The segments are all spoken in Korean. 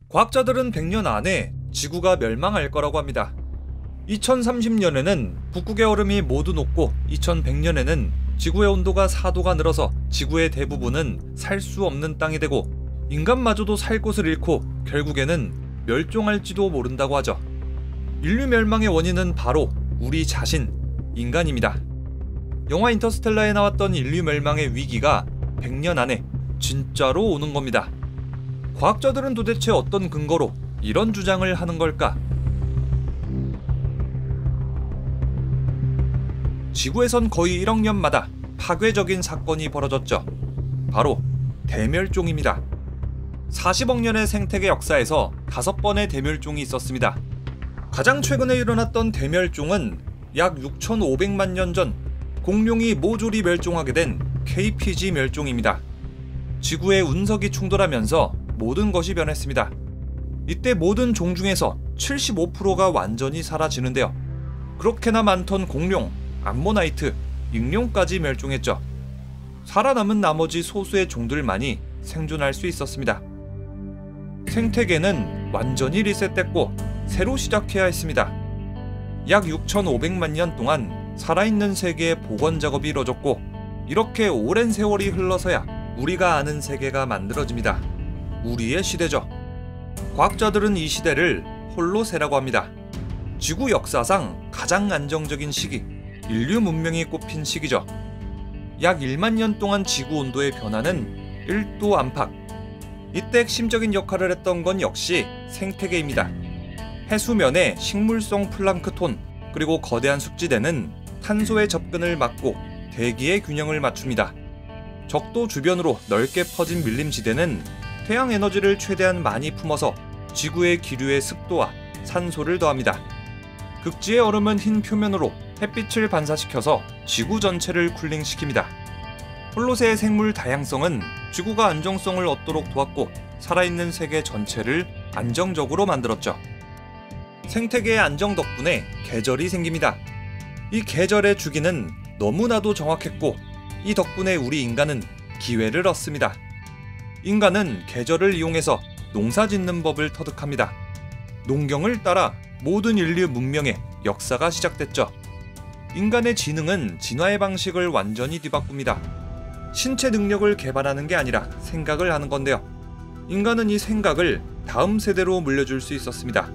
과학자들은 100년 안에 지구가 멸망할 거라고 합니다. 2030년에는 북극의 얼음이 모두 녹고 2100년에는 지구의 온도가 4도가 늘어서 지구의 대부분은 살 수 없는 땅이 되고 인간마저도 살 곳을 잃고 결국에는 멸종할지도 모른다고 하죠. 인류 멸망의 원인은 바로 우리 자신, 인간입니다. 영화 인터스텔라에 나왔던 인류 멸망의 위기가 100년 안에 진짜로 오는 겁니다. 과학자들은 도대체 어떤 근거로 이런 주장을 하는 걸까? 지구에선 거의 1억 년마다 파괴적인 사건이 벌어졌죠. 바로 대멸종입니다. 40억 년의 생태계 역사에서 5번의 대멸종이 있었습니다. 가장 최근에 일어났던 대멸종은 약 6,500만 년 전 공룡이 모조리 멸종하게 된 KPG 멸종입니다. 지구의 운석이 충돌하면서 모든 것이 변했습니다. 이때 모든 종 중에서 75%가 완전히 사라지는데요. 그렇게나 많던 공룡, 암모나이트, 익룡까지 멸종했죠. 살아남은 나머지 소수의 종들만이 생존할 수 있었습니다. 생태계는 완전히 리셋됐고 새로 시작해야 했습니다. 약 6,500만 년 동안 살아있는 세계의 복원 작업이 이뤄졌고 이렇게 오랜 세월이 흘러서야 우리가 아는 세계가 만들어집니다. 우리의 시대죠. 과학자들은 이 시대를 홀로세라고 합니다. 지구 역사상 가장 안정적인 시기, 인류 문명이 꼽힌 시기죠. 약 1만 년 동안 지구 온도의 변화는 1도 안팎. 이때 핵심적인 역할을 했던 건 역시 생태계입니다. 해수면의 식물성 플랑크톤 그리고 거대한 숙지대는 탄소의 접근을 막고 대기의 균형을 맞춥니다. 적도 주변으로 넓게 퍼진 밀림지대는 태양 에너지를 최대한 많이 품어서 지구의 기류의 습도와 산소를 더합니다. 극지의 얼음은 흰 표면으로 햇빛을 반사시켜서 지구 전체를 쿨링시킵니다. 홀로세의 생물 다양성은 지구가 안정성을 얻도록 도왔고 살아있는 세계 전체를 안정적으로 만들었죠. 생태계의 안정 덕분에 계절이 생깁니다. 이 계절의 주기는 너무나도 정확했고 이 덕분에 우리 인간은 기회를 얻습니다. 인간은 계절을 이용해서 농사 짓는 법을 터득합니다. 농경을 따라 모든 인류 문명의 역사가 시작됐죠. 인간의 지능은 진화의 방식을 완전히 뒤바꿉니다. 신체 능력을 개발하는 게 아니라 생각을 하는 건데요. 인간은 이 생각을 다음 세대로 물려줄 수 있었습니다.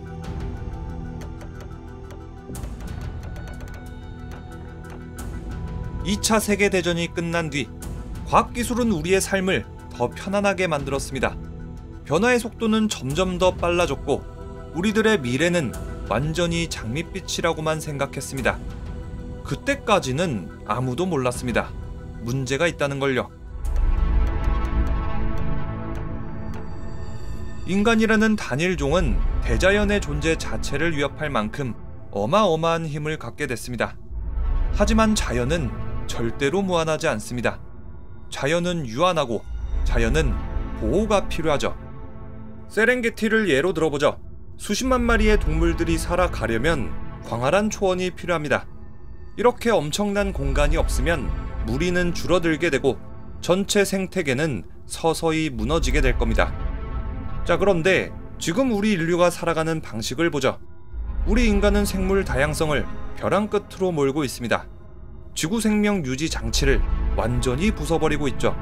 (2차) 세계대전이 끝난 뒤 과학기술은 우리의 삶을 더 편안하게 만들었습니다. 변화의 속도는 점점 더 빨라졌고 우리들의 미래는 완전히 장밋빛이라고만 생각했습니다. 그때까지는 아무도 몰랐습니다. 문제가 있다는 걸요. 인간이라는 단일 종은 대자연의 존재 자체를 위협할 만큼 어마어마한 힘을 갖게 됐습니다. 하지만 자연은 절대로 무한하지 않습니다. 자연은 유한하고 자연은 보호가 필요하죠. 세렝게티를 예로 들어보죠. 수십만 마리의 동물들이 살아가려면 광활한 초원이 필요합니다. 이렇게 엄청난 공간이 없으면 무리는 줄어들게 되고 전체 생태계는 서서히 무너지게 될 겁니다. 자, 그런데 지금 우리 인류가 살아가는 방식을 보죠. 우리 인간은 생물 다양성을 벼랑 끝으로 몰고 있습니다. 지구 생명 유지 장치를 완전히 부숴버리고 있죠.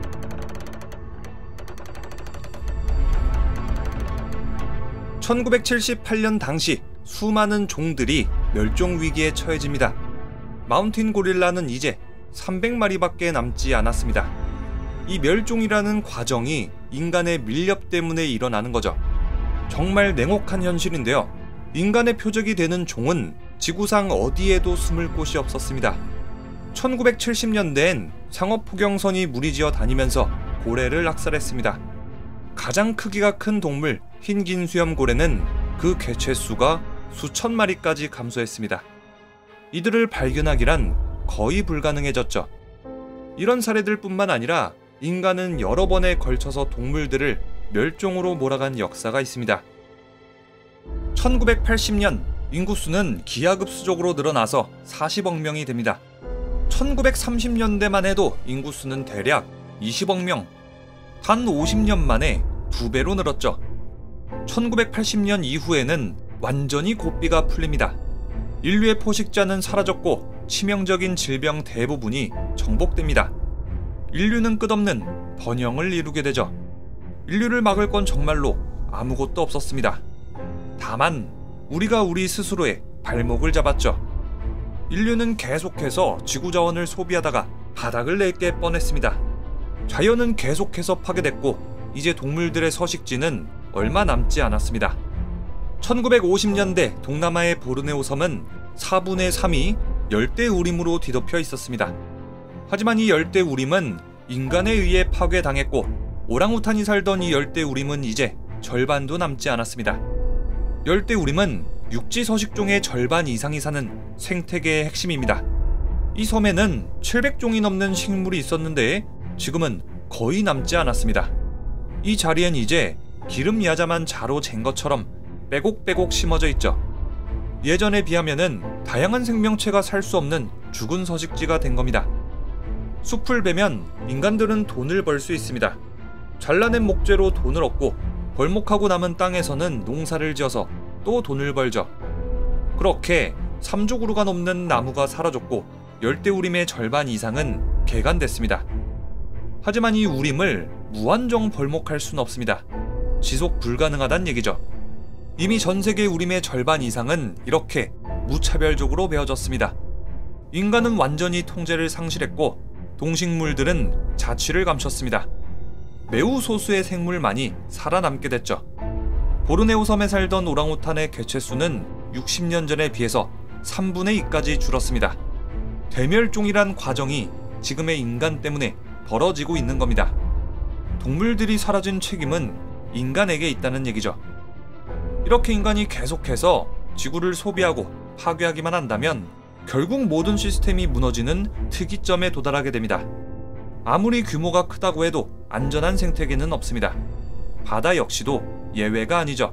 (1978년) 당시 수많은 종들이 멸종 위기에 처해집니다. 마운틴 고릴라는 이제 300마리밖에 남지 않았습니다. 이 멸종이라는 과정이 인간의 밀렵 때문에 일어나는 거죠. 정말 냉혹한 현실인데요. 인간의 표적이 되는 종은 지구상 어디에도 숨을 곳이 없었습니다. 1970년대엔 상어포경선이 무리지어 다니면서 고래를 학살했습니다. 가장 크기가 큰 동물 흰긴 수염고래는 그 개체수가 수천 마리까지 감소했습니다. 이들을 발견하기란 거의 불가능해졌죠. 이런 사례들 뿐만 아니라 인간은 여러 번에 걸쳐서 동물들을 멸종으로 몰아간 역사가 있습니다. 1980년 인구수는 기하급수적으로 늘어나서 40억 명이 됩니다. 1930년대만 해도 인구수는 대략 20억 명. 단 50년 만에 2배로 늘었죠. 1980년 이후에는 완전히 고삐가 풀립니다. 인류의 포식자는 사라졌고 치명적인 질병 대부분이 정복됩니다. 인류는 끝없는 번영을 이루게 되죠. 인류를 막을 건 정말로 아무것도 없었습니다. 다만 우리가 우리 스스로의 발목을 잡았죠. 인류는 계속해서 지구 자원을 소비하다가 바닥을 낼게 뻔했습니다. 자연은 계속해서 파괴됐고 이제 동물들의 서식지는 얼마 남지 않았습니다. 1950년대 동남아의 보르네오 섬은 4분의 3이 열대우림으로 뒤덮여 있었습니다. 하지만 이 열대우림은 인간에 의해 파괴당했고 오랑우탄이 살던 이 열대우림은 이제 절반도 남지 않았습니다. 열대우림은 육지 서식종의 절반 이상이 사는 생태계의 핵심입니다. 이 섬에는 700종이 넘는 식물이 있었는데 지금은 거의 남지 않았습니다. 이 자리엔 이제 기름 야자만 자로 잰 것처럼 빼곡빼곡 심어져 있죠. 예전에 비하면은 다양한 생명체가 살 수 없는 죽은 서식지가 된 겁니다. 숲을 베면 인간들은 돈을 벌 수 있습니다. 잘라낸 목재로 돈을 얻고 벌목하고 남은 땅에서는 농사를 지어서 또 돈을 벌죠. 그렇게 3조 그루가 넘는 나무가 사라졌고 열대우림의 절반 이상은 개간됐습니다. 하지만 이 우림을 무한정 벌목할 수는 없습니다. 지속 불가능하단 얘기죠. 이미 전세계 우림의 절반 이상은 이렇게 무차별적으로 베어졌습니다. 인간은 완전히 통제를 상실했고 동식물들은 자취를 감췄습니다. 매우 소수의 생물만이 살아남게 됐죠. 보르네오 섬에 살던 오랑우탄의 개체수는 60년 전에 비해서 3분의 2까지 줄었습니다. 대멸종이란 과정이 지금의 인간 때문에 벌어지고 있는 겁니다. 동물들이 사라진 책임은 인간에게 있다는 얘기죠. 이렇게 인간이 계속해서 지구를 소비하고 파괴하기만 한다면 결국 모든 시스템이 무너지는 특이점에 도달하게 됩니다. 아무리 규모가 크다고 해도 안전한 생태계는 없습니다. 바다 역시도 예외가 아니죠.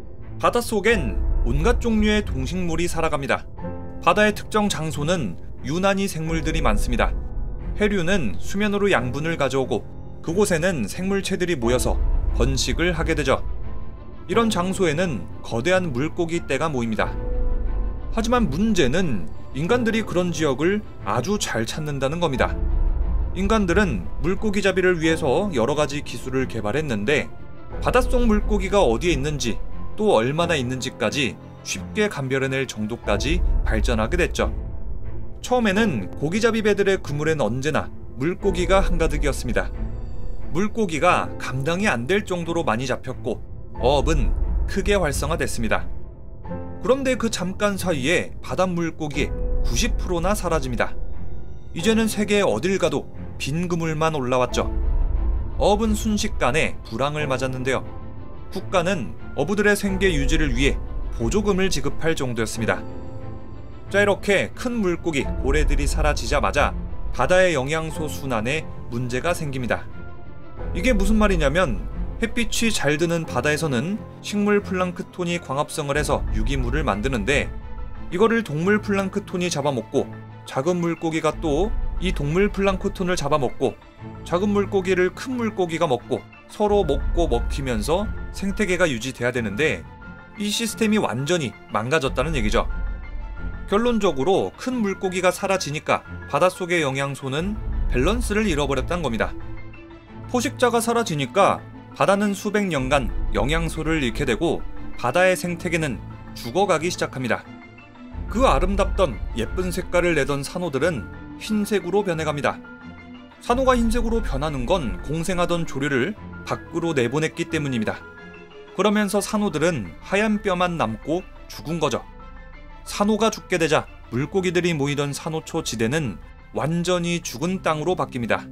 바닷속엔 온갖 종류의 동식물이 살아갑니다. 바다의 특정 장소는 유난히 생물들이 많습니다. 해류는 수면으로 양분을 가져오고 그곳에는 생물체들이 모여서 번식을 하게 되죠. 이런 장소에는 거대한 물고기 떼가 모입니다. 하지만 문제는 인간들이 그런 지역을 아주 잘 찾는다는 겁니다. 인간들은 물고기 잡이를 위해서 여러 가지 기술을 개발했는데 바닷속 물고기가 어디에 있는지 또 얼마나 있는지까지 쉽게 감별해낼 정도까지 발전하게 됐죠. 처음에는 고기잡이 배들의 그물엔 언제나 물고기가 한가득이었습니다. 물고기가 감당이 안 될 정도로 많이 잡혔고 어업은 크게 활성화됐습니다. 그런데 그 잠깐 사이에 바닷물고기의 90%나 사라집니다. 이제는 세계 어딜 가도 빈 그물만 올라왔죠. 어업은 순식간에 불황을 맞았는데요. 국가는 어부들의 생계 유지를 위해 보조금을 지급할 정도였습니다. 자, 이렇게 큰 물고기, 고래들이 사라지자마자 바다의 영양소 순환에 문제가 생깁니다. 이게 무슨 말이냐면 햇빛이 잘 드는 바다에서는 식물 플랑크톤이 광합성을 해서 유기물을 만드는데 이거를 동물 플랑크톤이 잡아먹고 작은 물고기가 또 이 동물 플랑크톤을 잡아먹고 작은 물고기를 큰 물고기가 먹고 서로 먹고 먹히면서 생태계가 유지돼야 되는데 이 시스템이 완전히 망가졌다는 얘기죠. 결론적으로 큰 물고기가 사라지니까 바닷속의 영양소는 밸런스를 잃어버렸다는 겁니다. 포식자가 사라지니까 바다는 수백 년간 영양소를 잃게 되고 바다의 생태계는 죽어가기 시작합니다. 그 아름답던 예쁜 색깔을 내던 산호들은 흰색으로 변해갑니다. 산호가 흰색으로 변하는 건 공생하던 조류를 밖으로 내보냈기 때문입니다. 그러면서 산호들은 하얀 뼈만 남고 죽은 거죠. 산호가 죽게 되자 물고기들이 모이던 산호초 지대는 완전히 죽은 땅으로 바뀝니다.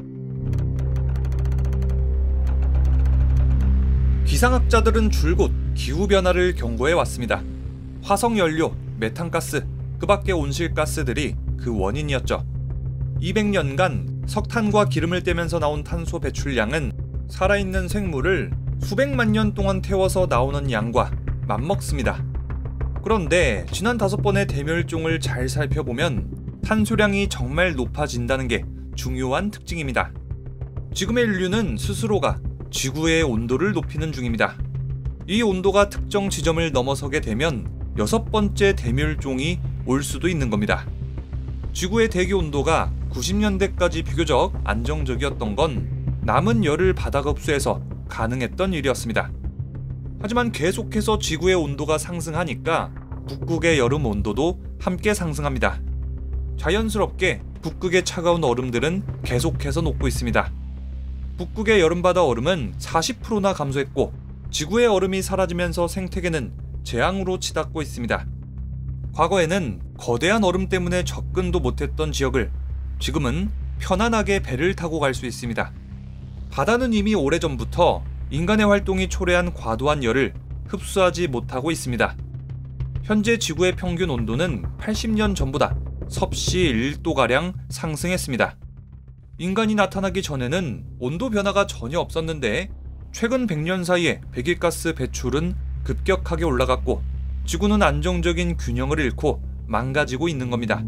기상학자들은 줄곧 기후변화를 경고해 왔습니다. 화석연료, 메탄가스, 그 밖의 온실가스들이 그 원인이었죠. 200년간 석탄과 기름을 떼면서 나온 탄소 배출량은 살아있는 생물을 수백만 년 동안 태워서 나오는 양과 맞먹습니다. 그런데 지난 5번의 대멸종을 잘 살펴보면 탄소량이 정말 높아진다는 게 중요한 특징입니다. 지금의 인류는 스스로가 지구의 온도를 높이는 중입니다. 이 온도가 특정 지점을 넘어서게 되면 6번째 대멸종이 올 수도 있는 겁니다. 지구의 대기 온도가 90년대까지 비교적 안정적이었던 건 남은 열을 바닥 흡수해서 가능했던 일이었습니다. 하지만 계속해서 지구의 온도가 상승하니까 북극의 여름 온도도 함께 상승합니다. 자연스럽게 북극의 차가운 얼음들은 계속해서 녹고 있습니다. 북극의 여름바다 얼음은 40%나 감소했고 지구의 얼음이 사라지면서 생태계는 재앙으로 치닫고 있습니다. 과거에는 거대한 얼음 때문에 접근도 못했던 지역을 지금은 편안하게 배를 타고 갈 수 있습니다. 바다는 이미 오래전부터 인간의 활동이 초래한 과도한 열을 흡수하지 못하고 있습니다. 현재 지구의 평균 온도는 80년 전보다 섭씨 1도가량 상승했습니다. 인간이 나타나기 전에는 온도 변화가 전혀 없었는데 최근 100년 사이에 배기가스 배출은 급격하게 올라갔고 지구는 안정적인 균형을 잃고 망가지고 있는 겁니다.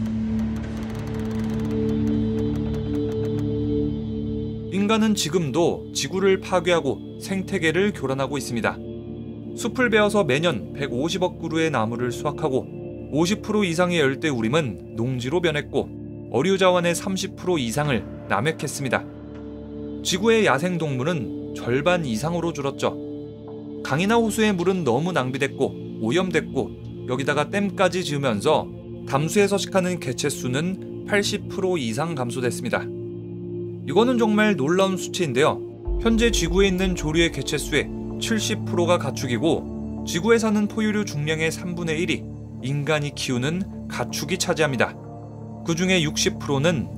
인간은 지금도 지구를 파괴하고 생태계를 교란하고 있습니다. 숲을 베어서 매년 150억 그루의 나무를 수확하고 50% 이상의 열대우림은 농지로 변했고 어류 자원의 30% 이상을 남획했습니다. 지구의 야생동물은 절반 이상으로 줄었죠. 강이나 호수의 물은 너무 낭비됐고 오염됐고 여기다가 댐까지 지으면서 담수에 서식하는 개체수는 80% 이상 감소됐습니다. 이거는 정말 놀라운 수치인데요. 현재 지구에 있는 조류의 개체수의 70%가 가축이고 지구에 사는 포유류 중량의 3분의 1이 인간이 키우는 가축이 차지합니다. 그 중에 60%는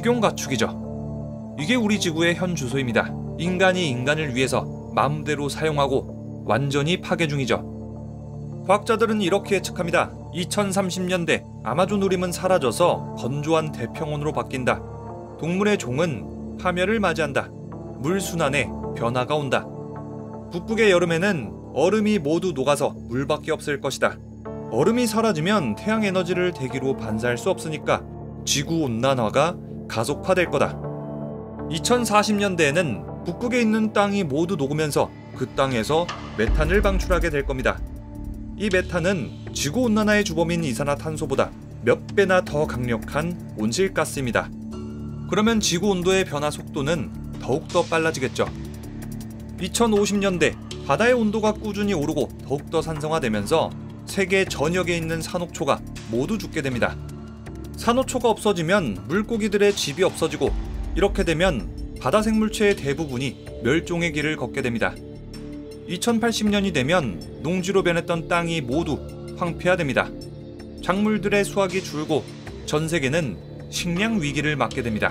식용가축이죠. 이게 우리 지구의 현 주소입니다. 인간이 인간을 위해서 마음대로 사용하고 완전히 파괴 중이죠. 과학자들은 이렇게 예측합니다. 2030년대 아마존 우림은 사라져서 건조한 대평원으로 바뀐다. 동물의 종은 파멸을 맞이한다. 물순환에 변화가 온다. 북극의 여름에는 얼음이 모두 녹아서 물밖에 없을 것이다. 얼음이 사라지면 태양 에너지를 대기로 반사할 수 없으니까 지구온난화가 가속화될 거다. 2040년대에는 북극에 있는 땅이 모두 녹으면서 그 땅에서 메탄을 방출하게 될 겁니다. 이 메탄은 지구온난화의 주범인 이산화탄소보다 몇 배나 더 강력한 온실가스입니다. 그러면 지구 온도의 변화 속도는 더욱더 빨라지겠죠. 2050년대 바다의 온도가 꾸준히 오르고 더욱더 산성화되면서 세계 전역에 있는 산호초가 모두 죽게 됩니다. 산호초가 없어지면 물고기들의 집이 없어지고 이렇게 되면 바다 생물체의 대부분이 멸종의 길을 걷게 됩니다. 2080년이 되면 농지로 변했던 땅이 모두 황폐화됩니다. 작물들의 수확이 줄고 전 세계는 식량 위기를 맞게 됩니다.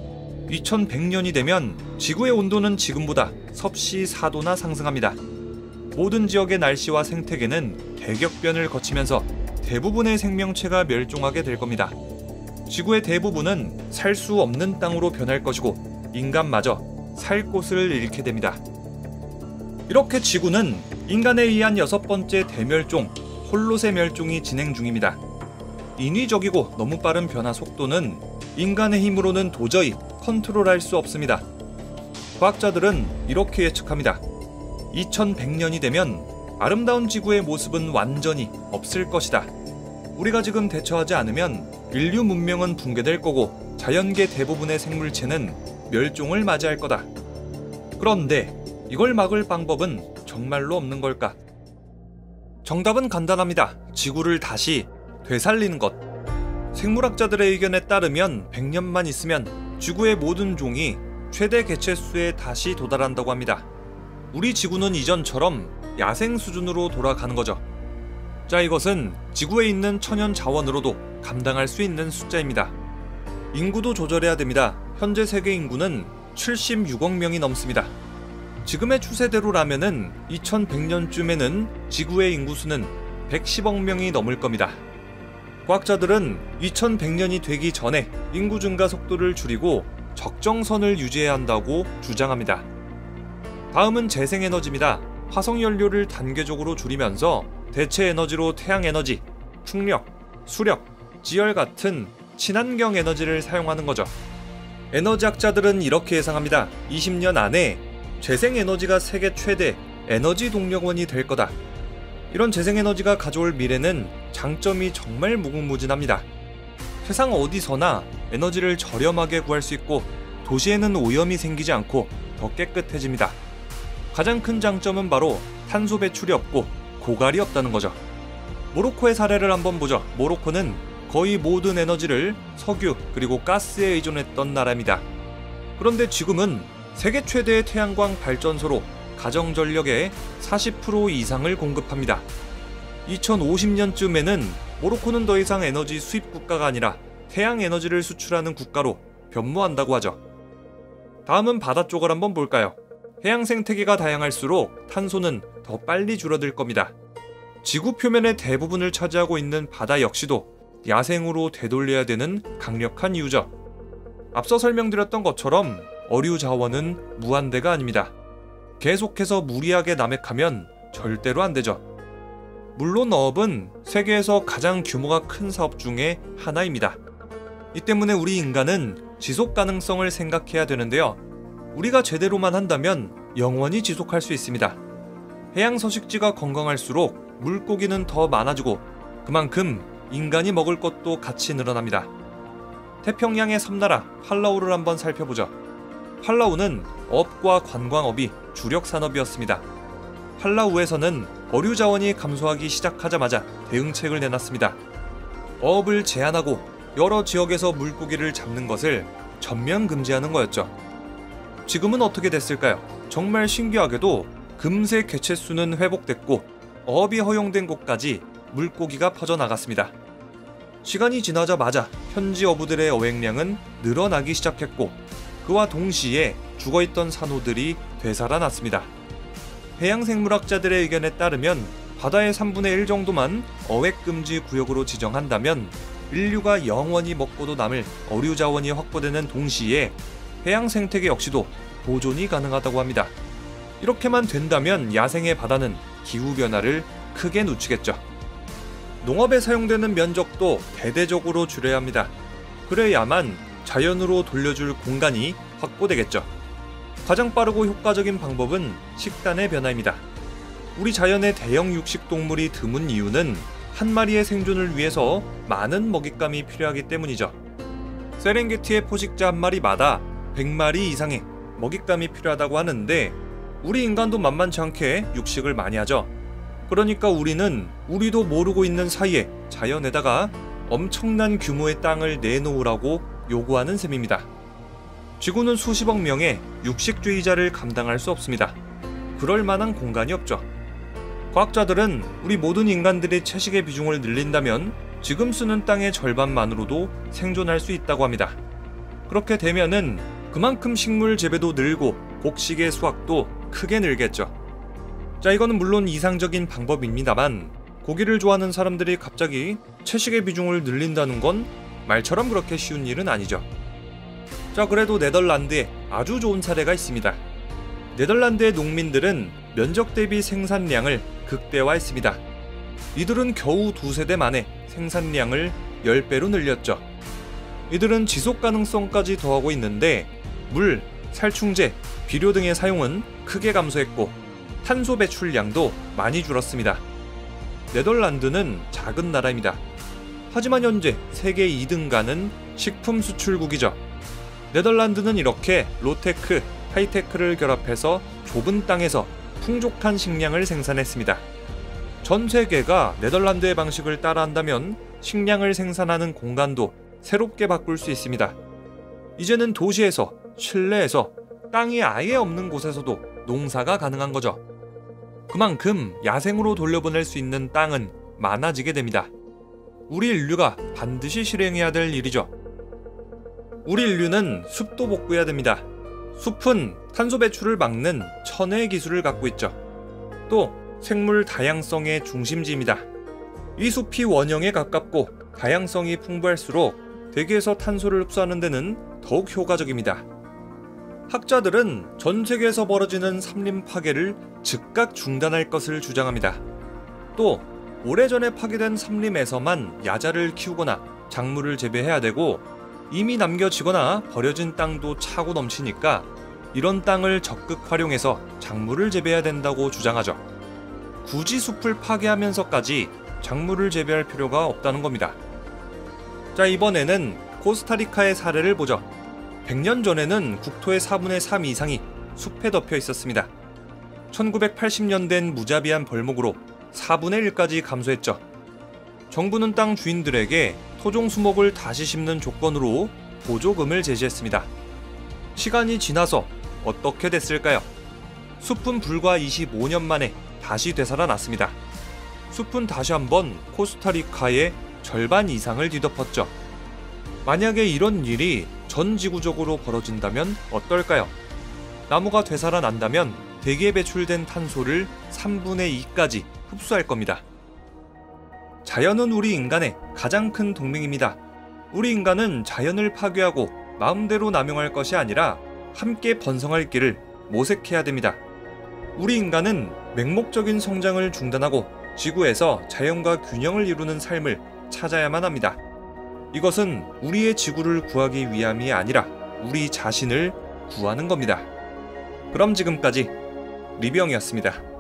2100년이 되면 지구의 온도는 지금보다 섭씨 4도나 상승합니다. 모든 지역의 날씨와 생태계는 대격변을 거치면서 대부분의 생명체가 멸종하게 될 겁니다. 지구의 대부분은 살 수 없는 땅으로 변할 것이고 인간마저 살 곳을 잃게 됩니다. 이렇게 지구는 인간에 의한 6번째 대멸종, 홀롯의 멸종이 진행 중입니다. 인위적이고 너무 빠른 변화 속도는 인간의 힘으로는 도저히 컨트롤할 수 없습니다. 과학자들은 이렇게 예측합니다. 2100년이 되면 아름다운 지구의 모습은 완전히 없을 것이다. 우리가 지금 대처하지 않으면 인류 문명은 붕괴될 거고 자연계 대부분의 생물체는 멸종을 맞이할 거다. 그런데 이걸 막을 방법은 정말로 없는 걸까? 정답은 간단합니다. 지구를 다시 되살리는 것. 생물학자들의 의견에 따르면 100년만 있으면 지구의 모든 종이 최대 개체수에 다시 도달한다고 합니다. 우리 지구는 이전처럼 야생 수준으로 돌아가는 거죠. 자, 이것은 지구에 있는 천연 자원으로도 감당할 수 있는 숫자입니다. 인구도 조절해야 됩니다. 현재 세계 인구는 76억 명이 넘습니다. 지금의 추세대로라면은 2100년쯤에는 지구의 인구수는 110억 명이 넘을 겁니다. 과학자들은 2100년이 되기 전에 인구 증가 속도를 줄이고 적정선을 유지해야 한다고 주장합니다. 다음은 재생에너지입니다. 화석연료를 단계적으로 줄이면서 대체 에너지로 태양에너지, 풍력, 수력, 지열 같은 친환경 에너지를 사용하는 거죠. 에너지학자들은 이렇게 예상합니다. 20년 안에 재생에너지가 세계 최대 에너지 동력원이 될 거다. 이런 재생에너지가 가져올 미래는 장점이 정말 무궁무진합니다. 세상 어디서나 에너지를 저렴하게 구할 수 있고 도시에는 오염이 생기지 않고 더 깨끗해집니다. 가장 큰 장점은 바로 탄소 배출이 없고 고갈이 없다는 거죠. 모로코의 사례를 한번 보죠. 모로코는 거의 모든 에너지를 석유 그리고 가스에 의존했던 나라입니다. 그런데 지금은 세계 최대의 태양광 발전소로 가정전력의 40% 이상을 공급합니다. 2050년쯤에는 모로코는 더 이상 에너지 수입 국가가 아니라 태양 에너지를 수출하는 국가로 변모한다고 하죠. 다음은 바다 쪽을 한번 볼까요? 해양 생태계가 다양할수록 탄소는 더 빨리 줄어들 겁니다. 지구 표면의 대부분을 차지하고 있는 바다 역시도 야생으로 되돌려야 되는 강력한 이유죠. 앞서 설명드렸던 것처럼 어류 자원은 무한대가 아닙니다. 계속해서 무리하게 남획하면 절대로 안 되죠. 물론 어업은 세계에서 가장 규모가 큰 사업 중에 하나입니다. 이 때문에 우리 인간은 지속 가능성을 생각해야 되는데요. 우리가 제대로만 한다면 영원히 지속할 수 있습니다. 해양 서식지가 건강할수록 물고기는 더 많아지고 그만큼 인간이 먹을 것도 같이 늘어납니다. 태평양의 섬나라 팔라우를 한번 살펴보죠. 팔라우는 어업과 관광업이 주력 산업이었습니다. 팔라우에서는 어류 자원이 감소하기 시작하자마자 대응책을 내놨습니다. 어업을 제한하고 여러 지역에서 물고기를 잡는 것을 전면 금지하는 거였죠. 지금은 어떻게 됐을까요? 정말 신기하게도 금세 개체수는 회복됐고 어업이 허용된 곳까지 물고기가 퍼져나갔습니다. 시간이 지나자마자 현지 어부들의 어획량은 늘어나기 시작했고 그와 동시에 죽어있던 산호들이 되살아났습니다. 해양생물학자들의 의견에 따르면 바다의 3분의 1 정도만 어획금지 구역으로 지정한다면 인류가 영원히 먹고도 남을 어류 자원이 확보되는 동시에 해양 생태계 역시도 보존이 가능하다고 합니다. 이렇게만 된다면 야생의 바다는 기후변화를 크게 늦추겠죠. 농업에 사용되는 면적도 대대적으로 줄여야 합니다. 그래야만 자연으로 돌려줄 공간이 확보되겠죠. 가장 빠르고 효과적인 방법은 식단의 변화입니다. 우리 자연의 대형 육식동물이 드문 이유는 한 마리의 생존을 위해서 많은 먹잇감이 필요하기 때문이죠. 세렝게티의 포식자 한 마리마다 100마리 이상의 먹잇감이 필요하다고 하는데 우리 인간도 만만치 않게 육식을 많이 하죠. 그러니까 우리도 모르고 있는 사이에 자연에다가 엄청난 규모의 땅을 내놓으라고 요구하는 셈입니다. 지구는 수십억 명의 육식주의자를 감당할 수 없습니다. 그럴 만한 공간이 없죠. 과학자들은 우리 모든 인간들의 채식의 비중을 늘린다면 지금 쓰는 땅의 절반만으로도 생존할 수 있다고 합니다. 그렇게 되면은 그만큼 식물 재배도 늘고 곡식의 수확도 크게 늘겠죠. 자, 이거는 물론 이상적인 방법입니다만 고기를 좋아하는 사람들이 갑자기 채식의 비중을 늘린다는 건 말처럼 그렇게 쉬운 일은 아니죠. 자, 그래도 네덜란드에 아주 좋은 사례가 있습니다. 네덜란드의 농민들은 면적 대비 생산량을 극대화했습니다. 이들은 겨우 2세대 만에 생산량을 10배로 늘렸죠. 이들은 지속 가능성까지 더하고 있는데 물, 살충제, 비료 등의 사용은 크게 감소했고 탄소 배출량도 많이 줄었습니다. 네덜란드는 작은 나라입니다. 하지만 현재 세계 2등가는 식품 수출국이죠. 네덜란드는 이렇게 로테크, 하이테크를 결합해서 좁은 땅에서 풍족한 식량을 생산했습니다. 전 세계가 네덜란드의 방식을 따라한다면 식량을 생산하는 공간도 새롭게 바꿀 수 있습니다. 이제는 도시에서, 실내에서, 땅이 아예 없는 곳에서도 농사가 가능한 거죠. 그만큼 야생으로 돌려보낼 수 있는 땅은 많아지게 됩니다. 우리 인류가 반드시 실행해야 될 일이죠. 우리 인류는 숲도 복구해야 됩니다. 숲은 탄소 배출을 막는 천혜의 기술을 갖고 있죠. 또 생물 다양성의 중심지입니다. 이 숲이 원형에 가깝고 다양성이 풍부할수록 대기에서 탄소를 흡수하는 데는 더욱 효과적입니다. 학자들은 전 세계에서 벌어지는 산림 파괴를 즉각 중단할 것을 주장합니다. 또 오래전에 파괴된 산림에서만 야자를 키우거나 작물을 재배해야 되고 이미 남겨지거나 버려진 땅도 차고 넘치니까 이런 땅을 적극 활용해서 작물을 재배해야 된다고 주장하죠. 굳이 숲을 파괴하면서까지 작물을 재배할 필요가 없다는 겁니다. 자, 이번에는 코스타리카의 사례를 보죠. 100년 전에는 국토의 4분의 3 이상이 숲에 덮여 있었습니다. 1980년 된 무자비한 벌목으로 4분의 1까지 감소했죠. 정부는 땅 주인들에게 토종 수목을 다시 심는 조건으로 보조금을 제시했습니다. 시간이 지나서 어떻게 됐을까요? 숲은 불과 25년 만에 다시 되살아났습니다. 숲은 다시 한번 코스타리카의 절반 이상을 뒤덮었죠. 만약에 이런 일이 전 지구적으로 벌어진다면 어떨까요? 나무가 되살아난다면 대기에 배출된 탄소를 3분의 2까지 흡수할 겁니다. 자연은 우리 인간의 가장 큰 동맹입니다. 우리 인간은 자연을 파괴하고 마음대로 남용할 것이 아니라 함께 번성할 길을 모색해야 됩니다. 우리 인간은 맹목적인 성장을 중단하고 지구에서 자연과 균형을 이루는 삶을 찾아야만 합니다. 이것은 우리의 지구를 구하기 위함이 아니라 우리 자신을 구하는 겁니다. 그럼 지금까지 리뷰형이었습니다.